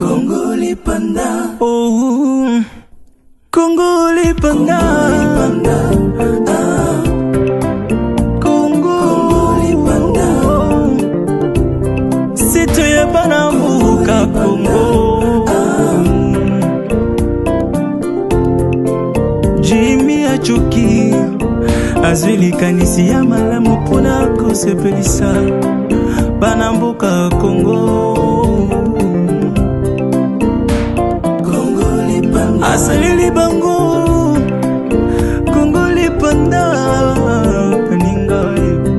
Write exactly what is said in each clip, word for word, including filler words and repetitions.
Congolais Panda. Oh, Congolais Panda. Ah. Congolais Panda. C'est toi Banambuka Congo. Jimmy Achoki. Azwili kanisi ya malamu pona kosepelisa Banambuka Congo. Congolais Panda. Asalili bango Congolais Panda. Peninga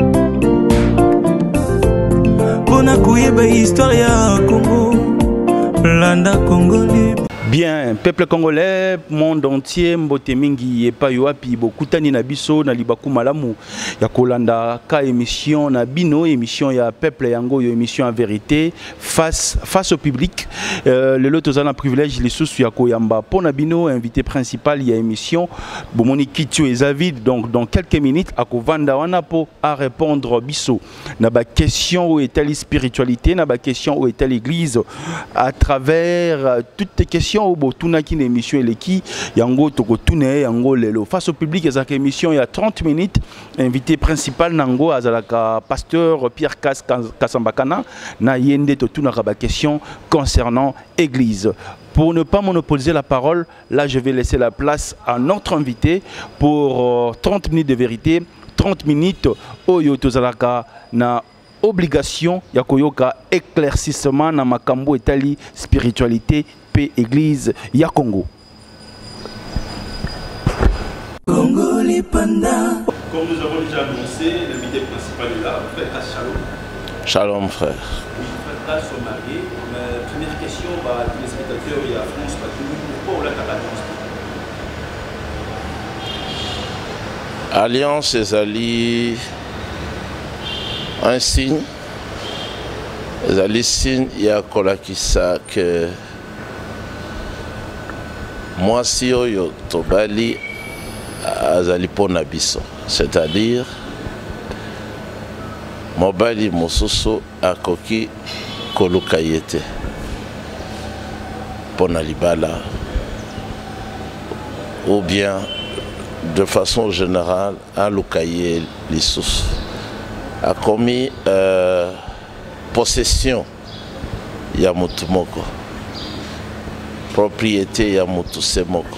pona kuyeba histoire ya Congo. Landa Congolais. Bien, peuple congolais, monde entier, mbote mingi epa yoapi bokutani na biso na libaku malamu ya kolanda ka émission na bino émission ya peuple yango yo émission en vérité face face au public. Euh, le lot ozana privilège les sous ya koyamba pona bino invité principal ya émission bomoni kitio ezavide donc dans quelques minutes akovanda wana po à répondre biso na ba question où est la spiritualité na ba question où est l'église à travers toutes les questions au botuna qui émission eleki yango toko tune yango lelo face au public ezaka émission il y a trente minutes invité principal nango azalaka pasteur Pierre Kasambakana na yende to tuna ba question concernant église. Pour ne pas monopoliser la parole, là je vais laisser la place à notre invité pour euh, trente minutes de vérité, trente minutes oyo tozalaka na obligation ya koyoka éclaircissement na makambo etali spiritualité paix église ya Congo. Congolais Panda. Comme nous avons déjà annoncé, l'invité principal est là, frère Kas, shalom. Shalom frère. Oui, frère Kas sont mariés. Mais première question, bah, les spectateurs il y a France, pas tout pourquoi on l'a alliance? Alliance ezali un signe, ezali signe ya kolakisa que mwasi oyo tobali azali pona biso, c'est-à-dire mobali mosusu akoki koluka yete pona libala ou bien de façon générale aluka ye lisusu a commis euh, possession ya mutu moko, propriété ya mutu semoko.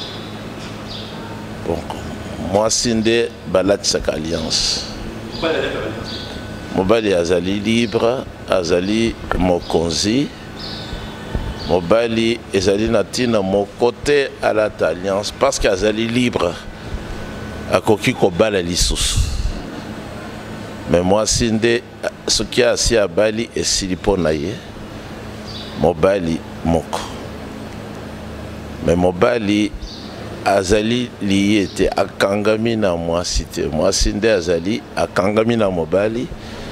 Donc moi sinde balatisaka alliance. Mobali azali libre, azali mokonzi. Mobali ezali natina mon côté à la alliance parce qu'azali libre akoki kobala lisusu. Mais moi sinde ce qui a assis à Bali et Siliponaye mobali moko. Mais mobali azali lié était à Kangami na moi cité. Moi sinde azali à Kangami na mobali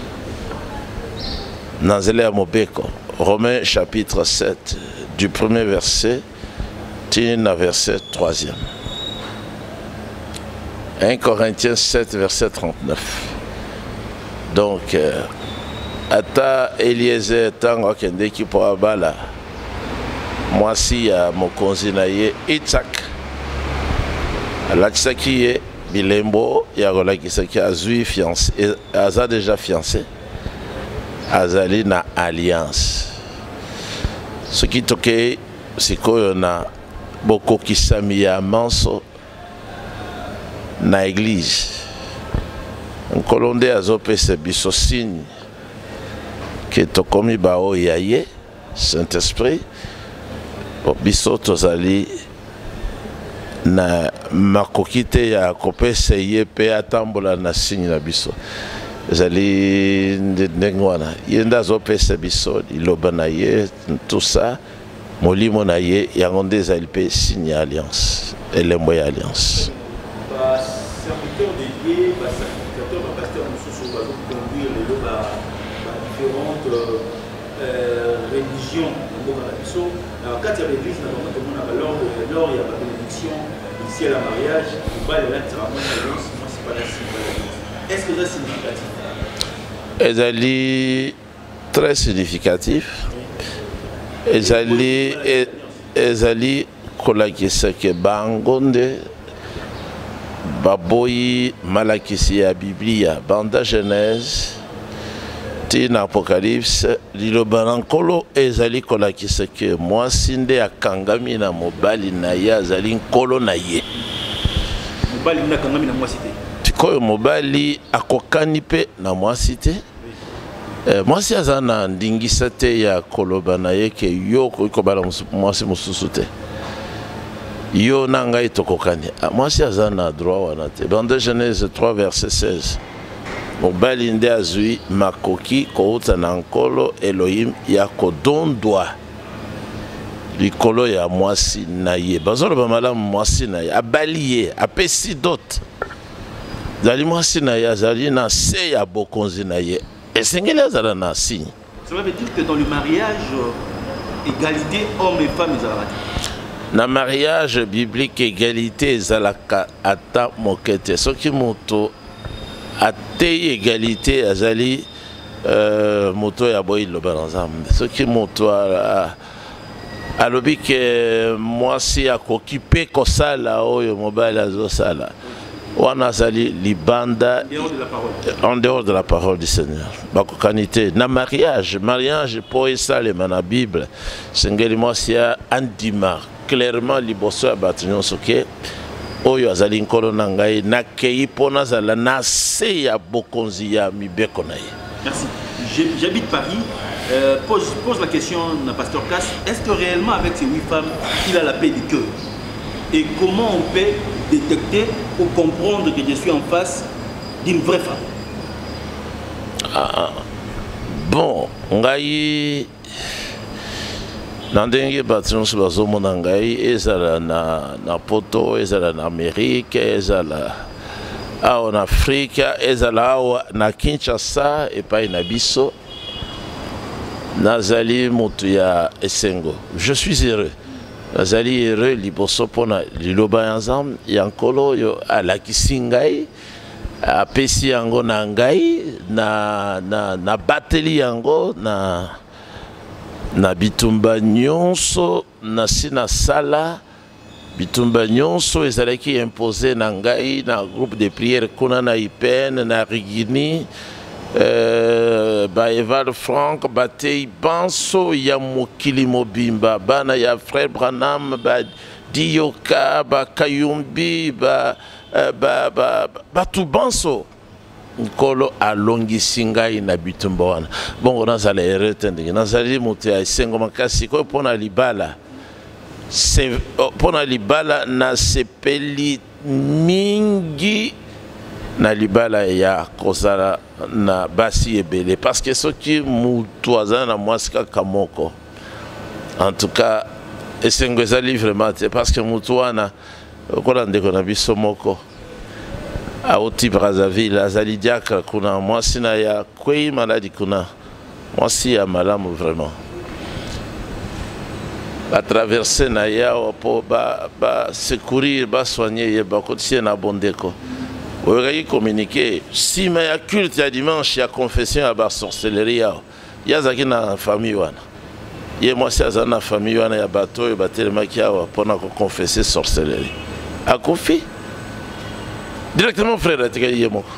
Nanzele à Mobeko. Romains chapitre sept du premier verset tina verset troisième. un Corinthiens sept verset trente-neuf. Donc, euh, ata Eliezer tango akende ki po abala mwasi ya mokonzi na ye Itzak alakisaki ye bilembo ya kolakisaki azwi fiancé, aza déjà fiancé, azali na alliance. Ce qui toke sikoyo na bokokisami ya manso na église. Nkolonde azopesa biso signe que tokomi bao yaye Saint-Esprit biso tozali na makokite ya kopesa ye pe atambola na signe na biso zali ndengwana yenda azopesa biso iloba na ye tout ça molimo na ye yango nde ezali pe signe ya alliance elembo ya alliance. Serviteur de Dieu, sacrificateur, pasteur Moussou va conduire les deux différentes religions. Quand il y a l'église, lors il y a la bénédiction, ici à la mariage, il va aller là, c'est pas la cible. Est-ce que c'est significatif? C'est très significatif. ezali e- ezali kolakisa ke bangonde baboyi malakisi ya Biblia banda Genèse tina Apocalypse liloba na nkolo ezali kolakisa ke mwasi nde akangami na mobali na ye azali nkolo na ye. Mobali nde akangami na mwasi te. Tikoyo mobali akokani pe na mwasi te. Eh, mwasi aza na ndingisa te ya koloba na ye ke yo kobala mwasi mosusu te. Yo na ngai tokokani. Mwasi aza na droit wana te. Dans deux Genèse trois verset seize. Mobali nde azwi makoki kouta na nkolo Elohim ya kodondwa likolo ya mwasi na ye. Bazoloba malamu mwasi na ye abali ye apesi dot. Zali mwasi na ye azali na se ya bokonzi na ye. Esengeli azala na signe. Ça veut dire que dans le mariage, égalité hommes et femmes, ils ont na mariage biblique égalité ezalaka ata mokete. Soki moto atei égalité azali euh, moto ya boyi loba na Nzambe. Soki moto alobi ke mwasi akoki pe kosala oyo mobali azosala wana azali libanda en dehors de la parole du Seigneur. Bakokanite na mariage mariage po esalema na Bible sengeli mwasi andima clairement liboso ya bato nyonso ke oyo azali nkolo na ngai nakei mpo nazala na se ya bokonzi ya mibeko na ye. Merci. J'habite Paris. Euh, pose, pose la question à Pasteur Cass. Est-ce que réellement avec ces huit femmes, il a la paix du cœur? Et comment on peut détecter ou comprendre que je suis en face d'une vraie femme? Ah, bon, ngai nandenge bato nyonso bazomona ngai ezala na, na poto ezala na Amérique ezala awa na Afrika ezala awa na Kinshasa epai na biso nazali moto ya esengo. Je suis heureux. Nazali heureux liboso pona liloba ya Nzambe ya nkolo yo alakisi ngai apesi yango na ngai na, na, na bateli yango na na bitumba nyonso na sina sala bitumba nyonso ezalaki imposé na ngai na groupe de prière kuna na Ipene na Rigini euh, ba Eval Frank batei banso ya mokili mobimba bana ya frère Branham ba Dioka ba Kayumbi ba ba ba batu banso nkolo alongisi ngai na bitumba wana bongo nazala erete ndenge nazali moto ya esengo makasi koyo mpona libala mpona libala nasepeli mingi na libala ya kozala na basi ebele parce que soki mutu azala na mwasi kaka moko en tout cas esengo ezali vraiment te parce que mutu wana kola ndeko na biso moko auti Brazzaville azali diacre kuna mwasi na ya kwei maladi kuna mwasi ya malamu vraiment ba traverser na ya po ba ba secourir ba soigner ye ba kotier na bondeko oyoki communiquer si ma ya culte ya dimanche ya confession ya ba sorcellerie ya yazaki na famille wana ye mwasi azana na famille wana ya bato oyo batelemaki awa mpona ko confesser sorcellerie akofi directement frère atikali ye moko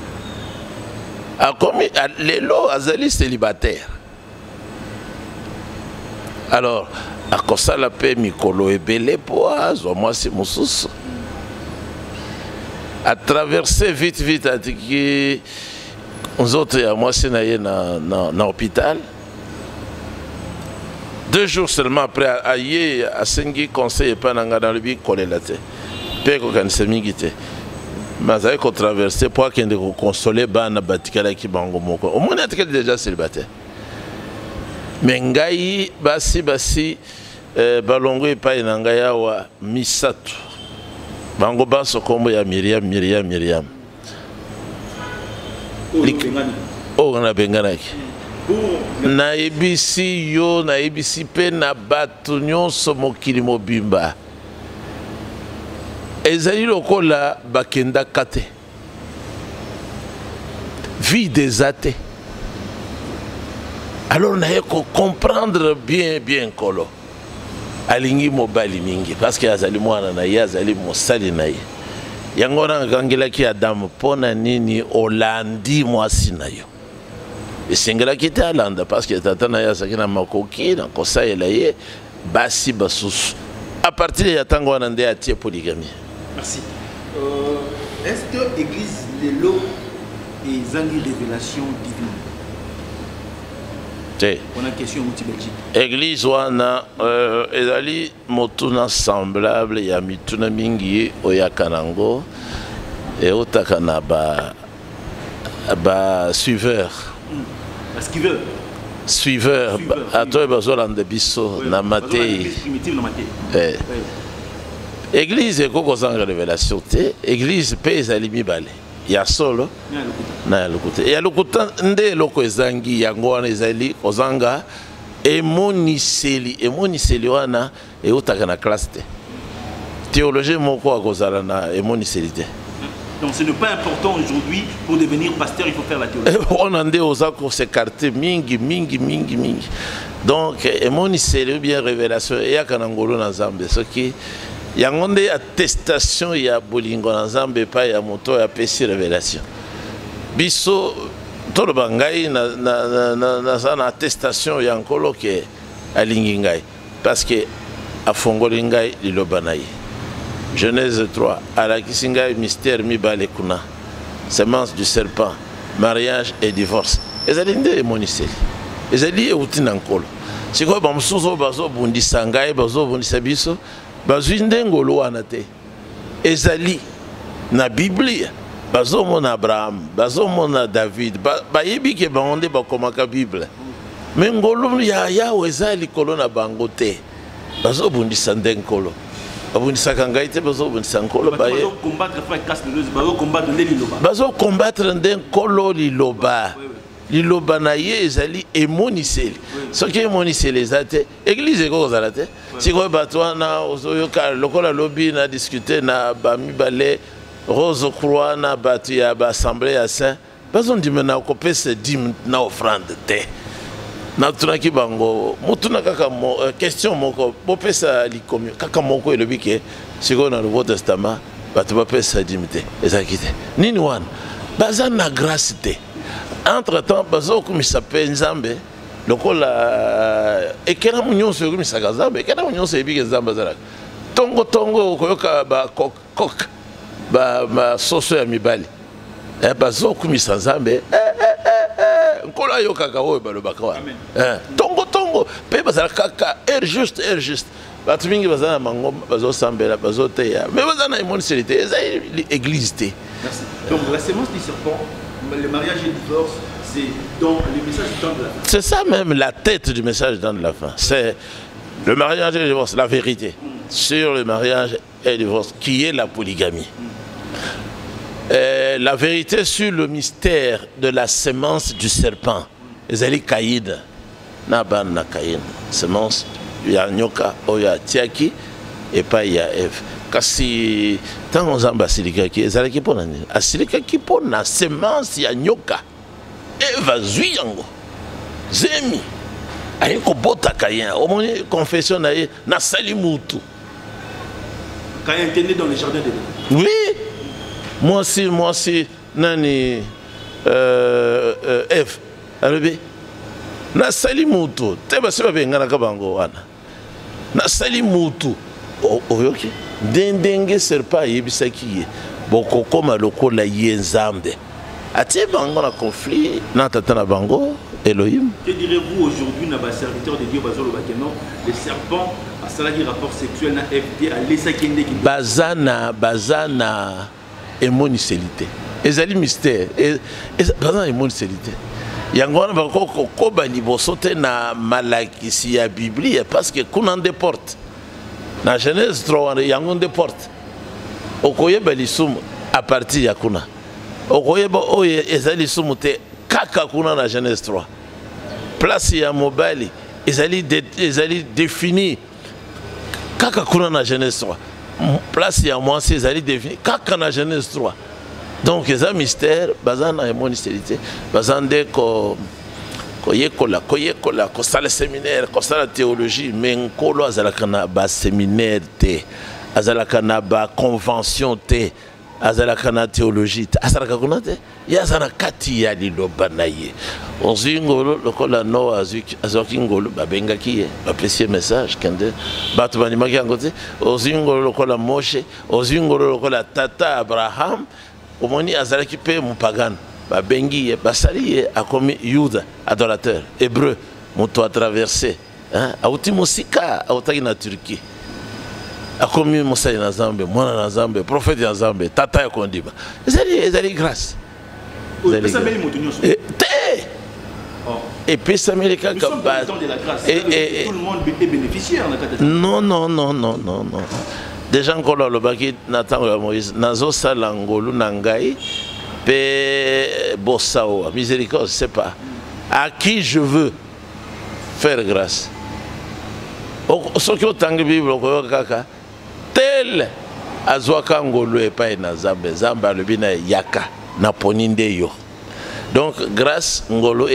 akomi lelo azali célibataire. Alors akosala pe mikolo ebele po azwa mwasi mosusu a traversé vite vite atiki nzoto ya mwasi na ye na, na, na hôpital. Deux jours seulement après aye asengi conseil epa na nga na lobi kolela te pe kokanisa mingi te mais avec traversé pour qu'il ne console bana batikala ki bango moko au moins atikali déjà célibataire mais ngai basi basi euh, balongo epai na ngai awa misatu bango baso kombo ya Miriam Miriam Miriam o na benganaki na ebisi yo na ebisi pe na bato nyonso mokili mobimba ezali lokola bakenda kate vie des athées alors naye ko comprendre bien bien kolo alingi mobali mingi parce que azali mwana na ye azali mosali na ye yango na gangelaki Adam pona nini olandi mwasi na yo esengelaki te alanda parce que tata na ye azalaki na makoki na kosalela ye basi basusu à partir ya ntango wana nde atie polygamie. Merci. Euh, est-ce que l'église de l'eau est une révélation divine? On a une question au Belgique. Église wana euh, ezali motuna semblable ya mituna mingi oya kanango et otaka na ba ba suiveur. Mm. Suiveur. Suiveur. Ato bazolanda biso na Matei. Primitive na Matei. Eh. Église ekoko zanga révélation te, église pe ezali mibale. Ya solo na ya lokuta ya lokuta nde loko ezangi yango wana ezali kozanga emoniseli emoniseli wana eutaka na classe te théologie moko akozala na emoniseli te. Donc ce n'est pas important aujourd'hui pour devenir pasteur, il faut faire la théologie. On a ndé ozako s'écarter mingi mingi mingi mingi. Donc emoniseli ou bien révélation ya kanangolo na Nzambe soki yango nde attestation ya bolingo na Nzambe pa ya moto ya pesi révélation biso toloba ngai na na na na na attestation ya nkolo ke alingi ngai parce que afongoli ngai liloba na ye. Genèse trois alakisi ngai mystère mibale kuna semence du serpent mariage et divorce ezali nde emoniseli ezali euti na nkolo sikoyo bamosusu bazobundisa ngai bazobundisa biso bazwi ndengolo wana te ezali na Biblia bazomona Abraham bazomona David bayebi ke bango nde bakomaka Bible me ngolo ya yawe eza likolo na bango te bazobundisa ndenkolo babundisaka ngai te bazobundisa nkolo bazokombattre ndenkolo liloba liloba na ye ezali emoniseli soki emoniseli eza te église ekozala te sikoyo bato wana ozoyoka lokola lobi na discute na bamibale rose croix na bato ya baassemblée ya saint bazondima na kopesa dime na offrande te natunaki bango mutuna kaka mo, uh, question moko bopesa likomi kaka moko elobi ke sikoyo na nouveau testament bato bapesa dime te ezalaki te nini wana baza na grâce te. Entre temps, bazo kumisa pe Nzambe lokola ekena munyonso kumisa Nzambe ekena munyonso ebike Nzambe zalaka tongo tongo koyoka ba kok kok ba ma soso ya mibali eh bazo kumisa Nzambe eh eh nkola yoka ka oyo balobaka wa eh tongo tongo pe bazalaka ka er juste er juste batu mingi bazana mangomba bazo sambela bazo teya mais bazana emonisalité eza église te. Merci. Donc la sémence du serpent, le mariage et le divorce, c'est dans le message du temps de la fin. C'est ça même la tête du message du temps de la fin. C'est le mariage et le divorce, la vérité mm. sur le mariage et le divorce, qui est la polygamie. Mm. Et la vérité sur le mystère de la sémence du serpent. Ezali Caïd, Naban na Caïn, sémence, il y a Nyoka, il y a Tiaki, et pas il y a Ève. Kasi tant on zamba silika ki ezala ki pona ni asilika ki pona semence ya nyoka Eva zwi yango zemi ayi ko bota kayen au moins confession na ye na sali mutu Caïn était né dans le jardin d'Éden. Oui, moi aussi moi aussi nani euh, euh, Ève alobi na sali mutu te ba se ba bengana ka bango wana na sali mutu oyoki dendenge serpa yebisaki ye bokokoma lokola ye Nzambe atie bango na conflit na tata na bango Elohim. Que direz-vous aujourd'hui na ba serviteur de Dieu bazolo bakeno le serpent a salaki rapport sexuel na F D a laissé kende ki bazana bazana emonisélité ezali mystère et bazana emonisélité yango wana bakoko koba liboso te na malakisi ya Biblia parce que kuna nde porte na Genèse trois yango nde porte okoyeba lisumu à partir ya kuna okoyeba oyo ezali lisumu te kaka kuna na Genèse trois place ya mobali ezali de, ezali défini kaka kuna na Genèse trois place ya mwasi ezali défini kaka na Genèse trois donc eza mystère bazana emonisélité bazande ko koyekola koyekola kosala séminaire kosala théologie mais nkolo azalaka na ba séminaire te azalaka na ba convention te azalaka na théologie te azalaka kuna te ye azana kati ya liloba na ye ozwi ngolo lokola no azwaki ngolo babengaki ye bapesi ye message kende bato bandimaki yango te ozwi ngolo lokola Moshe ozwi ngolo lokola tata Abraham omoni azalaki mpe mupagano babengi ye basali ye akomi Yuda adorateur hébreu moto a traversé auti mosika autaki na Turquie akomi mosali na Nzambe mwana na Nzambe prophète ya Nzambe tata ya kondiba ezali ezali grâce epesameli moto nyonso te epesameli kaka base tout le monde est bénéficiaire na kata non non non non non non déjà nkolo alobaki na ntango ya Moïse nazosala ngolu na ngai pe bosao miséricorde c'est pas à qui je veux faire grâce soki otangi bible okoyoka kaka tel azwaka ngolu epai na Nzambe Nzambe alobi na yaka na poni nde yo donc grâce ngolu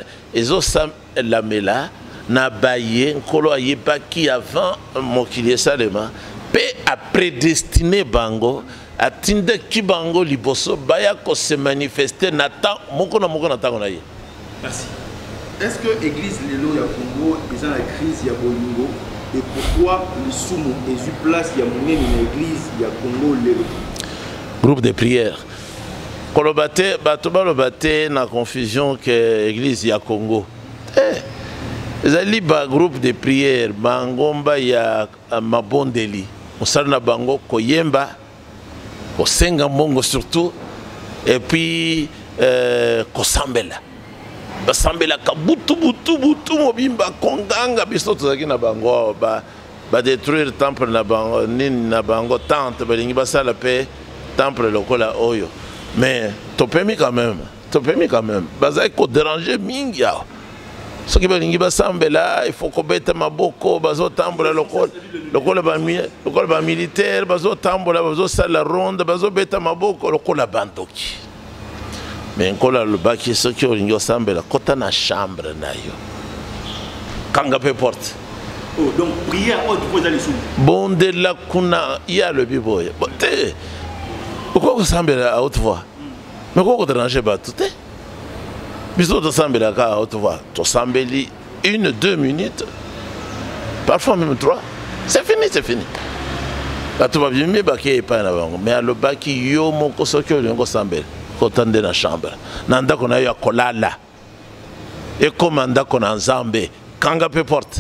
ezosalamela na baye nkolo ayebaki avant mokili esalema pe a prédestiné bango atinde ki bango liboso baya ko se manifester na temps moko na moko na tango na ye. Merci. Est-ce que l'église lelo ya Congo est dans la crise ya bolingo et pourquoi le sumo est eu place ya monene na église ya Congo lelo? Groupe de prière. Kolobate bato balobate na confusion que église ya Congo. Eh ezali ba groupe de prière bangomba ya mabondeli. Osala na bango koyemba kosenga mbongo surtout et puis euh, kosambela basambela ka butu butu butu mobimba konganga biso tozaki na bango ba ba détruire temple na bango nini na bango tente balingi basala pe temple lokola oyo mais topemi quand même topemi quand même bazai ko déranger mingi ya ce qui balingi basambela il faut ko beta maboko bazo tambola lokola lokola ba lokola ba militaire bazo tambola bazo sala ronde bazo beta maboko lokola bandoki mais nkola lobaki ce qui olingi osambela kota na chambre na yo kanga pe porte oh donc prière haute vous allez sous bonde la kuna ya le biboya te pourquoi osambela à haute voix mais pourquoi déranger ba tout te biso to sambela ka haute voix to sambeli une deux minutes parfois même trois c'est fini c'est fini la to ba bimi ba ke pa na bango mais alobaki yo moko soki olingo sambela kotande na chambre na ndako na yo ya kolala e komanda kona Nzambe kanga pe porte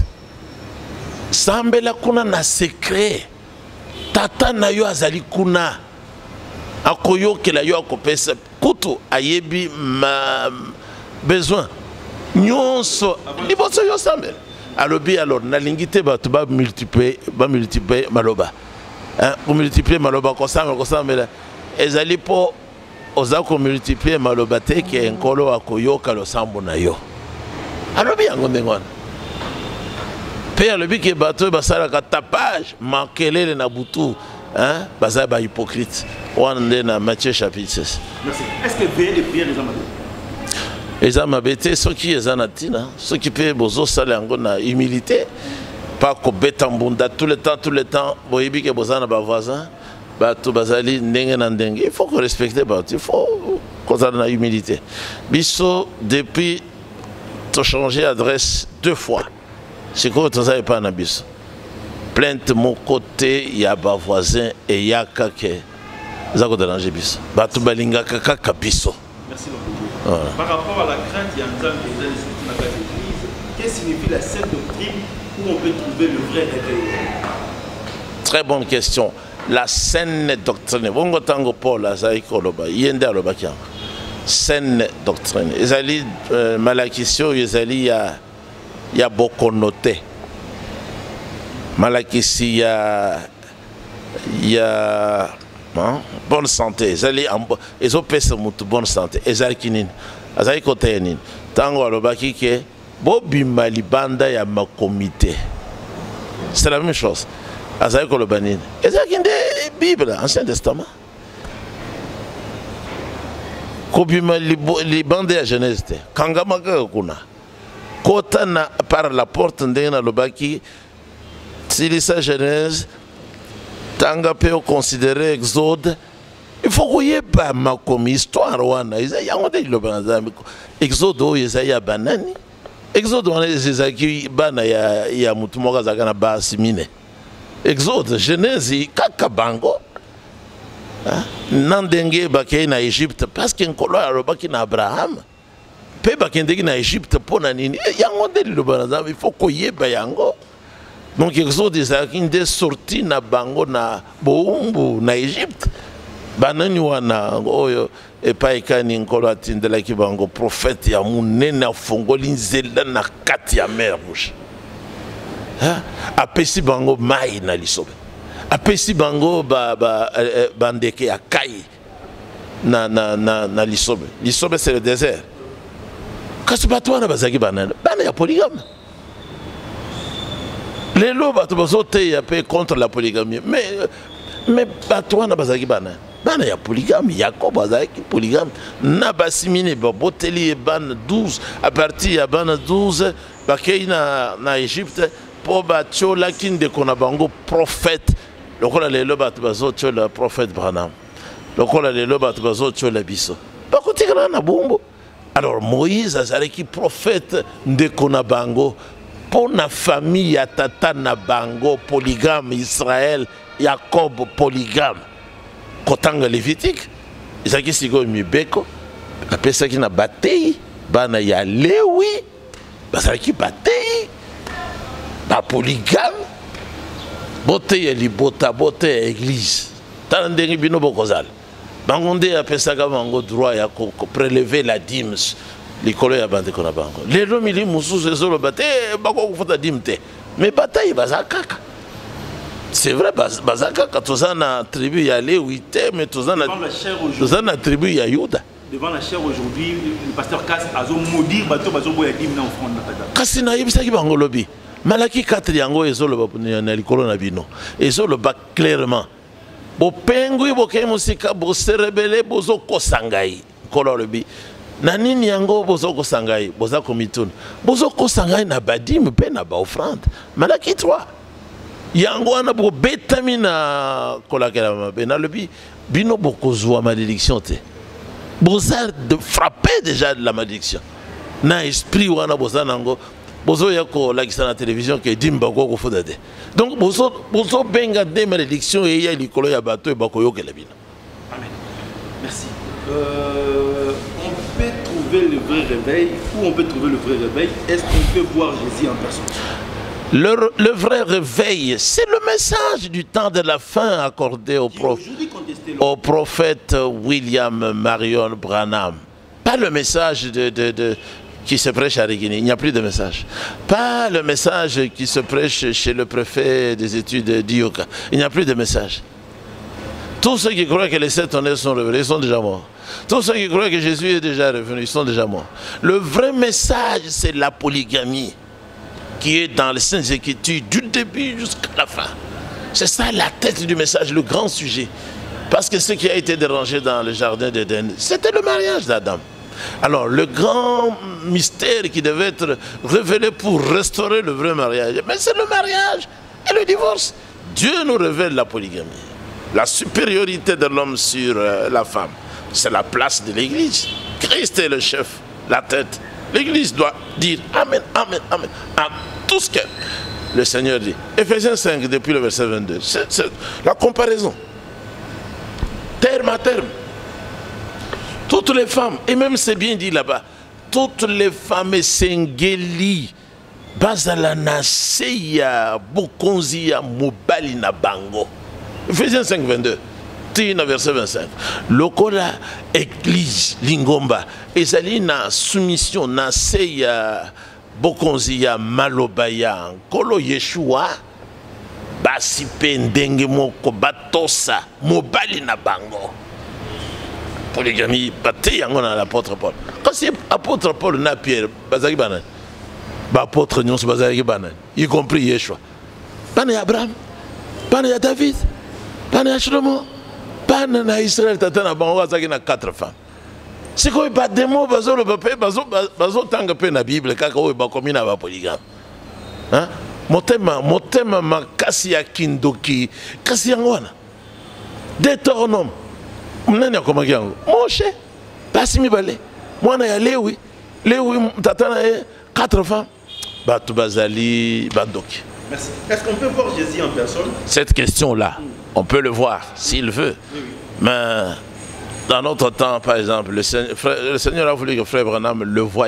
sambela kuna na secret tata na yo azali kuna akoyokela yo akopesa kutu ayebi ma besoin nyonso liboso yo sambela alobi alors na lingite bato ba multiplier ba multiplier maloba hein pour multiplier maloba ko sambela ko sambela ezali po ozako multiplier maloba te ke nkolo akoyoka lo sambo na yo alobi yango ndengona pe alobi ke bato basala ka tapage makelele na butu hein baza ba hypocrite wana na Matthieu chapitre six. Merci. Est-ce que veiller de prière les amadou les amabete ceux qui ezanatina ceux qui peut bozo sala yango na humilité pas ko beta mbunda tout le temps tout le temps boyebi ke bozana ba voisin bato bazali ndenge na ndenge il faut que respecter bato il faut qu'on ait la humilité biso depuis to changer adresse deux fois c'est quoi tu savais pas na biso plainte mon côté il y a ba voisin et ya kake zako déranger biso bato balinga kaka biso. Merci beaucoup. Voilà. Par rapport à la crainte il y a un temps des surtout dans l'église qu'est-ce que signifie la sainte doctrine où on peut trouver le vrai réveil? Très bonne question. La saine doctrine. Bongo tango Paul azali koloba yende aloba kianga. Saine doctrine. Ezali euh, malakisio ezali ya ya bokonote. Malakisi ya ya hein? Bonne santé. Ezali ezo pesa mutu bonne santé. Ezali kinini. Azali kote nini. Tango aloba kike bobima libanda ya makomité. C'est la même chose. Azali koloba nini. Ezali kinde Bible, Ancien Testament. Kobima libanda ya Genèse te. Kangama kaka kuna. kota na par la porte ndenge na lobaki tilisa Genèse tanga pe considérer Exode. Il faut koyeba makomi histoire wana yango te loba nzambe Exode oyo ezaya banani Exode wana ezaki bana ya ya mutu moko azaka na basi mine Exode Genèse kaka bango nandenge bakei na Égypte parce que nkolo alobaki na Abraham pe bakendeki na Égypte pona nini yango te loba nzambe il faut koyeba yango. Donc Exode ezaki nde sorti na bango na boumbu na Égypte banani wana oyo epai kani nkolo atindelaki bango prophète ya munene afongoli nzela na kati ya mer rouge apesi bango mai na lisobe apesi bango ba, ba, ba ndeke ya kai na, na, na, na lisobe lisobe c'est le désert kasi bato wana bazalaki banani bana ya polygame lelo bato bazoteya pe contre la polygamie mais mais bato wana bazalaki banani bana ya polygame Yakob azalaki polygame na basimine baboteli bana douze à partir ya bana douze bakei na na Égypte po batiolaki ndeko na bango prophète lokola lelo bato bazotiola prophète Branham lokola lelo bato bazotiola biso bakotikala na bombo. Alors Moïse azalaki prophète ndeko na bango po na famille ya tata na bango polygame Israël Yakob polygame kotanga Lévitique ezaki sikoyo mibeko apesaki na batei bana ya Lewi bazalaki batei ba polygame bote ya libota bote ya église tala ndenge bino bokozala bango nde apesaka bango droit ya prélever la dîme likolo ya bandeko na bango lelo mili mosusu ezoloba te bakokufuta dîme te mais bataille baza kaka. C'est vrai, Bazaka, quand tu as na tribu ya Léwi, mais tu as na tribu ya Yuda. Devant la chair aujourd'hui, le pasteur Kass a maudit bateau bateau boya dim na offrande. Kasi na yebisa ki bango lobi. Malaki quatre yango ezolo ba na likolo na bino. Ezolo ba clairement. Bo pengui bo kay musika bo se rebelle bozo kosangai. Kolo lobi. Na nini yango bozo kosangai, boza komitun. Bozo kosangai na badim pe na ba offrande. Malaki trois. Yango wana bo betami na kolakela mabe na lobi bino bokozwa malédiction te. Boza de frapper déjà de la malédiction. Na esprit wana boza nango bozo yako lakisa na télévision ke dimba ko ko fodade. Donc bozo bozo benga de malédiction et ya likolo ya bato e bakoyokela bino. Amen. Merci. Euh, on peut trouver le vrai réveil. Où on peut trouver le vrai réveil? Est-ce qu'on peut voir Jésus en personne? Le, le vrai réveil, c'est le message du temps de la fin accordé au, prof, au prophète William Marion Branham. Pas le message de, de, de, qui se prêche à Riguini, il n'y a plus de message. Pas le message qui se prêche chez le préfet des études d'Ioka, il n'y a plus de message. Tous ceux qui croient que les sept honnêtes sont révélés, ils sont déjà morts. Tous ceux qui croient que Jésus est déjà revenu, ils sont déjà morts. Le vrai message, c'est la polygamie qui est dans les Saintes Écritures du début jusqu'à la fin. C'est ça la tête du message, le grand sujet. Parce que ce qui a été dérangé dans le jardin d'Éden, c'était le mariage d'Adam. Alors le grand mystère qui devait être révélé pour restaurer le vrai mariage, mais c'est le mariage et le divorce. Dieu nous révèle la polygamie, la supériorité de l'homme sur euh, la femme. C'est la place de l'Église. Christ est le chef, la tête. L'Église doit dire Amen, Amen, Amen à tout ce que le Seigneur dit. Éphésiens cinq, depuis le verset vingt-deux. C'est la comparaison. Terme à terme. Toutes les femmes, et même c'est bien dit là-bas, toutes les femmes sengeli, bazala na seya, bokonzi ya mobali na bango. Éphésiens cinq, vingt-deux. Tina verset vingt-cinq. Lokola église lingomba ezali na soumission na seya bokonzi ya malobaya kolo Yeshua basi pe ndenge moko batosa mobali na bango. Polygamie bate yango na l'apôtre Paul. Quand c'est apôtre Paul na Pierre bazaki banane. Ba apôtre nyonso bazaki banane, y compris Yeshua. Bana ya Abraham, bana ya David, bana ya Shlomo. Bana na Israël tata na bango azaki na quatre femmes. C'est quoi pas des mots, bazo le papier, bazo bazo tant que na Bible, kaka o ba komi na ba polygame. Hein? Motema, motema makasi ya kindoki, kasi yangwana. Deutéronome. Mnani akomaki yango? Moshe. Pasi mibale. Mwana ya Lewi. Lewi tatana e quatre femmes. Batu bazali bandoki. Merci. Est-ce qu'on peut voir Jésus en personne? Cette question-là, on peut le voir s'il veut. Oui, oui. Mais dans notre temps, par exemple, le Seigneur, le Seigneur a voulu que Frère Branham le voie.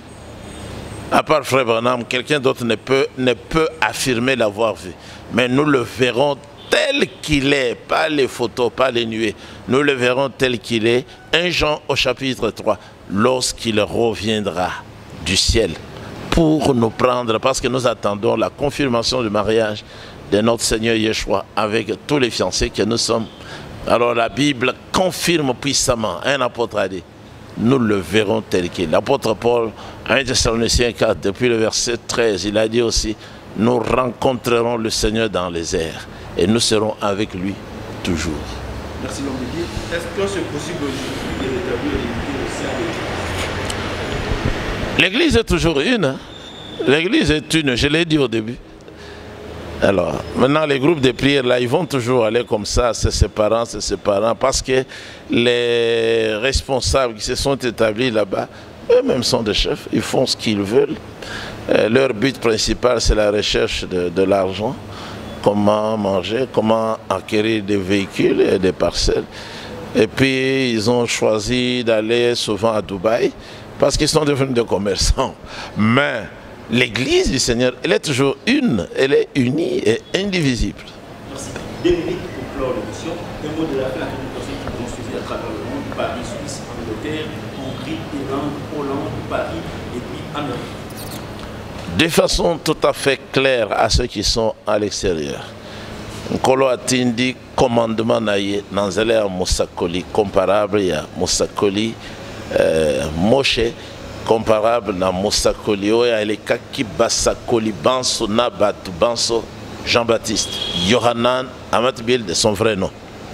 À part Frère Branham, quelqu'un d'autre ne peut, ne peut affirmer l'avoir vu. Mais nous le verrons tel qu'il est, pas les photos, pas les nuées. Nous le verrons tel qu'il est. un Jean au chapitre trois, lorsqu'il reviendra du ciel pour nous prendre, parce que nous attendons la confirmation du mariage de notre Seigneur Yeshua avec tous les fiancés que nous sommes. Alors la Bible confirme puissamment, un apôtre a dit, nous le verrons tel qu'il est. L'apôtre Paul, un Thessaloniciens quatre, depuis le verset treize, il a dit aussi, nous rencontrerons le Seigneur dans les airs et nous serons avec lui toujours. Merci l'homme de Dieu. Est-ce que c'est possible aujourd'hui de rétablir l'unité au sein de l'Église est toujours une. L'Église est une, je l'ai dit au début. Alors, maintenant, les groupes de prière, là, ils vont toujours aller comme ça, se séparant, se séparant, parce que les responsables qui se sont établis là-bas, eux-mêmes sont des chefs, ils font ce qu'ils veulent. Euh, leur but principal, c'est la recherche de, de l'argent, comment manger, comment acquérir des véhicules et des parcelles. Et puis, ils ont choisi d'aller souvent à Dubaï, parce qu'ils sont devenus des commerçants. Mais l'Église du Seigneur, elle est toujours une, elle est unie et indivisible. Merci. Deux minutes pour clore l'émission. Un mot de la fin à toutes les personnes qui vont suivre à travers le monde, Paris, Suisse, Angleterre, Hongrie, Irlande, Hollande, Paris et puis Amérique. De façon tout à fait claire à ceux qui sont à l'extérieur. Nkolo atindi commandement naye nanzele ya Mosakoli comparable ya Mosakoli euh, Moshe comparable na Mosakoli oya elekaki basakoli banso na batu banso Jean-Baptiste Yohanan Amatbil de son vrai nom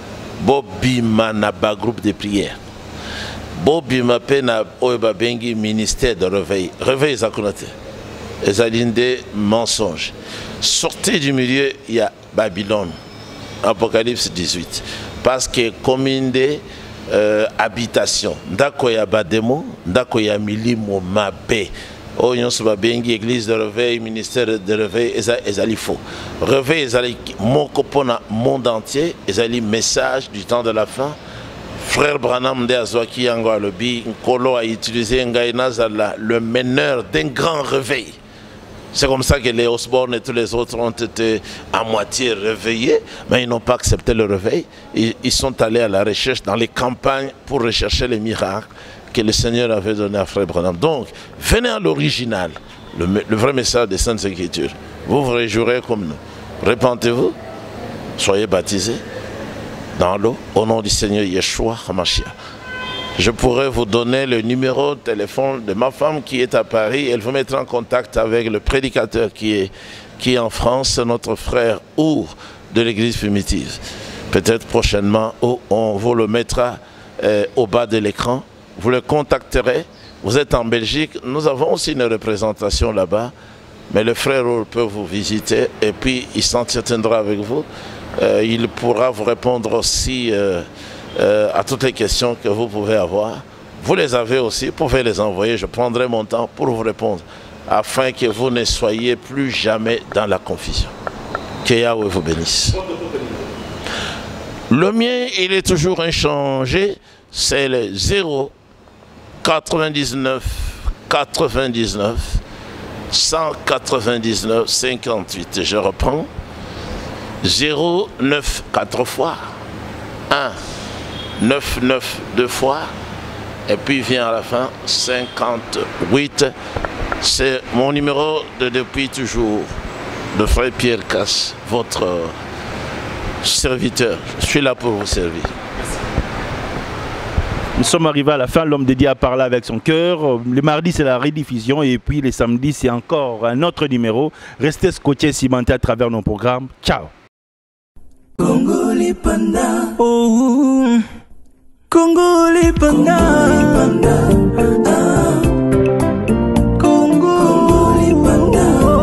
Bobima na ba groupe de prière Bobima pe na oeba bengi ministère de réveil réveil zakonate ezalinde mensonge sortez du milieu il y a Babylone Apocalypse dix-huit parce que commune de euh, habitation ndako ya bademo ndako ya milimo mabe oyo so babengi église de réveil ministère de réveil ezali faux réveil ezali moko pona monde entier ezali message du temps de la fin. Frère Branham de Azwaki yango alobi nkolo a utilisé ngai nazala le meneur d'un grand réveil. C'est comme ça que les Osborne et tous les autres ont été à moitié réveillés, mais ils n'ont pas accepté le réveil. Ils, ils sont allés à la recherche dans les campagnes pour rechercher les miracles que le Seigneur avait donnés à Frère Branham. Donc, venez à l'original, le, le vrai message des Saintes Écritures. Vous vous réjouirez comme nous. Repentez-vous, soyez baptisés dans l'eau au nom du Seigneur Yeshua HaMashiach. Je pourrais vous donner le numéro de téléphone de ma femme qui est à Paris. Elle vous mettra en contact avec le prédicateur qui est, qui est en France, notre frère Our de l'église primitive. Peut-être prochainement, on vous le mettra euh, au bas de l'écran. Vous le contacterez. Vous êtes en Belgique. Nous avons aussi une représentation là-bas. Mais le frère Our peut vous visiter et puis il s'entretiendra avec vous. Euh, il pourra vous répondre aussi... Euh, Euh, à toutes les questions que vous pouvez avoir. Vous les avez aussi, vous pouvez les envoyer, je prendrai mon temps pour vous répondre, afin que vous ne soyez plus jamais dans la confusion. Que Yahweh vous bénisse. Le mien, il est toujours inchangé, c'est le zéro quatre-vingt-dix-neuf quatre-vingt-dix-neuf cent quatre-vingt-dix-neuf cinquante-huit. Je reprends. zéro neuf quatre fois. un neuf neuf deux fois et puis vient à la fin cinquante-huit. C'est mon numéro de depuis toujours, de frère Pierre Casse, votre serviteur. Je suis là pour vous servir. Nous sommes arrivés à la fin, l'homme dédié à parler avec son cœur. Le mardi, c'est la rediffusion et puis les samedis, c'est encore un autre numéro. Restez scotchés, cimentés à travers nos programmes. Ciao. Congolais Panda. Oh. Congo lipanda, ah, Congo lipanda.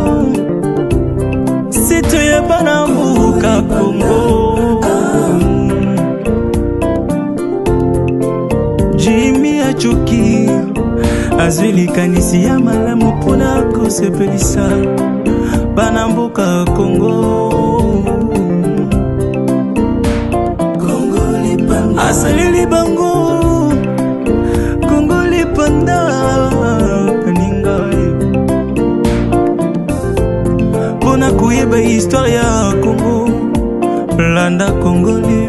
Si tu es pas dans Mbuka Congo, Jimmy Achuki azwili kanisi ya malamu pona kosepelisa bana mboka Congo. Congo lipanda, Asalili bango Congo lipanda paninga pona kuyeba histoire ya Congo landa Congo lipanda.